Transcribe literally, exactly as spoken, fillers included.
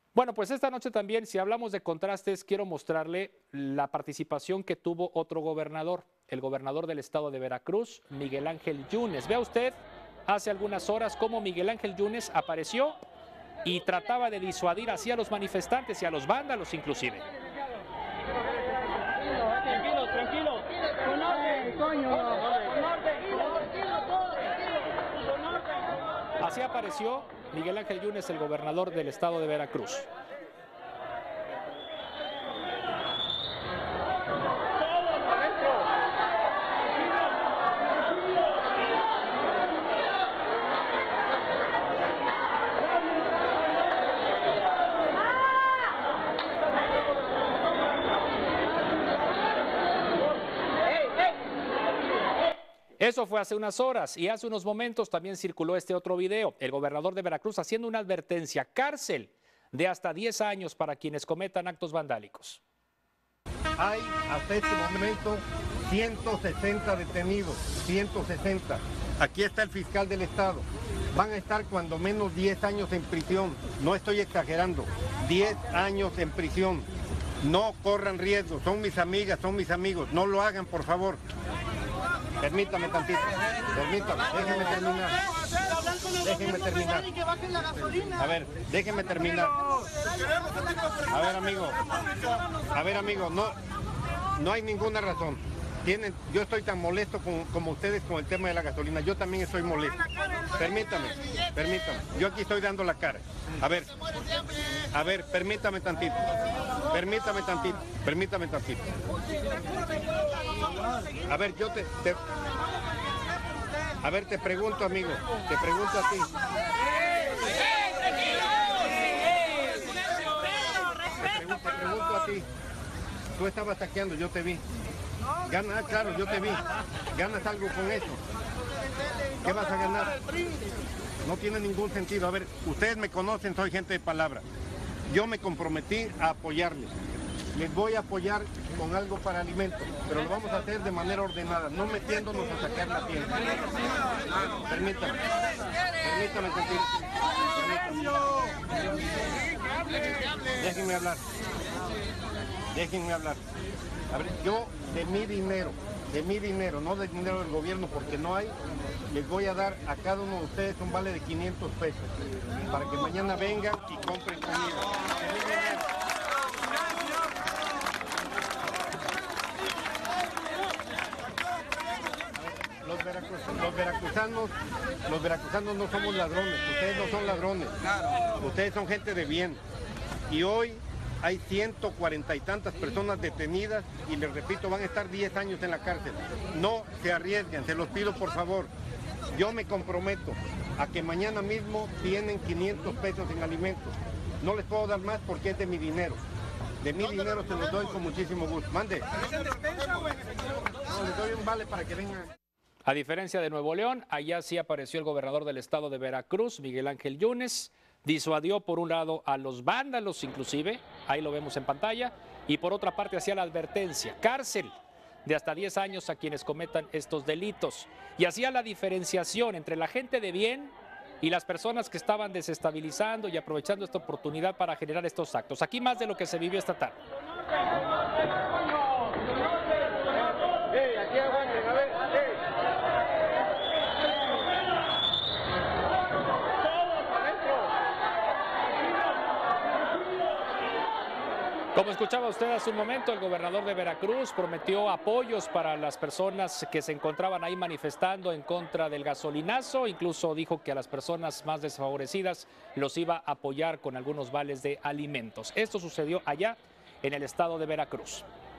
Bueno, pues esta noche también, si hablamos de contrastes, quiero mostrarle la participación que tuvo otro gobernador, el gobernador del estado de Veracruz, Miguel Ángel Yunes. Vea usted hace algunas horas cómo Miguel Ángel Yunes apareció y trataba de disuadir así a los manifestantes y a los vándalos inclusive. Tranquilo, tranquilo. Con orden, coño. Con orden, con orden. Así apareció Miguel Ángel Yunes, el gobernador del estado de Veracruz. Eso fue hace unas horas y hace unos momentos también circuló este otro video. El gobernador de Veracruz haciendo una advertencia, cárcel de hasta diez años para quienes cometan actos vandálicos. Hay hasta este momento ciento sesenta detenidos, ciento sesenta. Aquí está el fiscal del estado. Van a estar cuando menos diez años en prisión. No estoy exagerando, diez años en prisión. No corran riesgo, son mis amigas, son mis amigos. No lo hagan, por favor. Permítame tantito, permítame, déjenme terminar. Déjenme terminar. A ver, déjenme terminar. A ver, amigo. A ver, amigo, no, no hay ninguna razón. Tienen, yo estoy tan molesto con, como ustedes con el tema de la gasolina. Yo también estoy molesto. Permítame, permítame. Yo aquí estoy dando la cara. A ver, a ver, permítame tantito. Permítame tantito, permítame tantito. A ver, yo te, te... A ver, te pregunto, amigo. Te pregunto a ti. Te pregunto, te pregunto a ti. Tú estabas saqueando, yo te vi. Ganas, claro, yo te vi. ¿Ganas algo con eso? ¿Qué vas a ganar? No tiene ningún sentido. A ver, ustedes me conocen, soy gente de palabra. Yo me comprometí a apoyarles. Les voy a apoyar con algo para alimentos, pero lo vamos a hacer de manera ordenada, no metiéndonos a sacar la tienda. Permítame. Permítame, contigo. Permítame. Déjenme hablar. Déjenme hablar. A ver, yo de mi dinero, de mi dinero, no del dinero del gobierno, porque no hay, les voy a dar a cada uno de ustedes un vale de quinientos pesos, para que mañana vengan y compren comida. Los veracruzanos, los veracruzanos, los veracruzanos no somos ladrones, ustedes no son ladrones, ustedes son gente de bien. Y hoy hay ciento cuarenta y tantas personas detenidas y les repito, van a estar diez años en la cárcel. No se arriesguen, se los pido por favor. Yo me comprometo a que mañana mismo tienen quinientos pesos en alimentos. No les puedo dar más porque es de mi dinero. De mi dinero se los doy con muchísimo gusto. Mande. No, les doy un vale para que vengan. A diferencia de Nuevo León, allá sí apareció el gobernador del estado de Veracruz, Miguel Ángel Yunes. Disuadió por un lado a los vándalos inclusive, ahí lo vemos en pantalla, y por otra parte hacía la advertencia, cárcel de hasta diez años a quienes cometan estos delitos. Y hacía la diferenciación entre la gente de bien y las personas que estaban desestabilizando y aprovechando esta oportunidad para generar estos actos. Aquí más de lo que se vivió esta tarde. Como escuchaba usted hace un momento, el gobernador de Veracruz prometió apoyos para las personas que se encontraban ahí manifestando en contra del gasolinazo. Incluso dijo que a las personas más desfavorecidas los iba a apoyar con algunos vales de alimentos. Esto sucedió allá en el estado de Veracruz.